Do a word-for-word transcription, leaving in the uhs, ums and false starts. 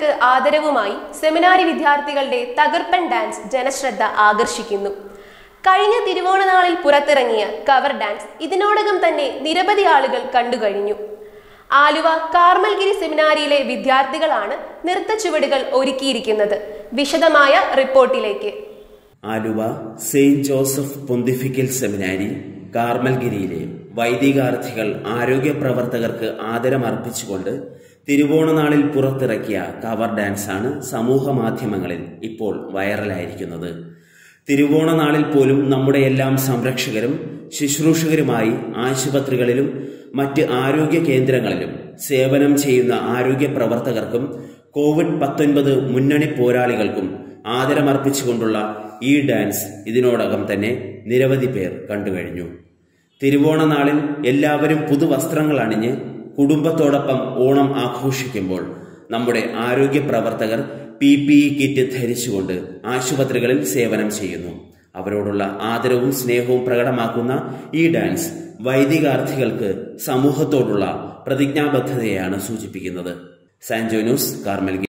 പ്രതിഭകൾക്ക് ആദരവുമായി സെമിനാരി വിദ്യാർത്ഥികളുടെ തകർപ്പൻ ഡാൻസ് ജനശ്രദ്ധ ആകർഷിക്കുന്നു. കഴിഞ്ഞ തിരുവോണനാളിൽ പുറത്തിറങ്ങിയ കവർ ഡാൻസ് ഇതിനോടകം തന്നെ നിരവധി ആളുകൾ കണ്ടുകഴിഞ്ഞു. ആലുവ കാർമൽഗിരി സെമിനാരിയിലെ വിദ്യാർത്ഥികളാണ് നൃത്ത ചുവടുകൾ ഒരുക്കിയിരിക്കുന്നത്. വിശദമായ റിപ്പോർട്ടിലേക്ക്. Aluva Saint Joseph Pontifical Seminary കാർമൽഗിരിയിലെ വൈദികാർത്ഥികൾ ആരോഗ്യ പ്രവർത്തകർക്ക് ആദരമർപ്പിച്ചുകൊണ്ട് തിരുവോണനാളിൽ പുറത്തിറക്കിയ കവർ ഡാൻസാണ് സമൂഹ മാധ്യമങ്ങളിൽ ഇപ്പോൾ വൈറലായിരിക്കുന്നത്. തിരുവോണനാളിൽ പോലും നമ്മുടെ എല്ലാം സംരക്ഷകരും ശുശ്രൂഷകരുമായി ആശുപത്രികളിലും മറ്റ് ആരോഗ്യ കേന്ദ്രങ്ങളിലും സേവനം ചെയ്യുന്ന ആരോഗ്യ പ്രവർത്തകർക്കും കോവിഡ് പത്തൊൻപത് മുന്നണി പോരാളികൾക്കും ആദരമർപ്പിച്ചുകൊണ്ടുള്ള ഈ ഡാൻസ് ഇതിനോടകം തന്നെ നിരവധി പേർ കണ്ടുകഴിഞ്ഞു. തിരുവോണനാളിൽ എല്ലാവരും പുതുവസ്ത്രങ്ങൾ അണിഞ്ഞ് കുടുംബത്തോടൊപ്പം ഓണം ആഘോഷിക്കുമ്പോൾ നമ്മുടെ ആരോഗ്യ പ്രവർത്തകർ പി പി ഇ കിറ്റ് ധരിച്ചുകൊണ്ട് ആശുപത്രികളിൽ സേവനം ചെയ്യുന്നു. അവരോടുള്ള ആദരവും സ്നേഹവും പ്രകടമാക്കുന്ന ഈ ഡാൻസ് വൈദികാർത്ഥികൾക്ക് സമൂഹത്തോടുള്ള പ്രതിജ്ഞാബദ്ധതയാണ് സൂചിപ്പിക്കുന്നത്. സാൻജോ ന്യൂസ്, കാർമൽഗിരി.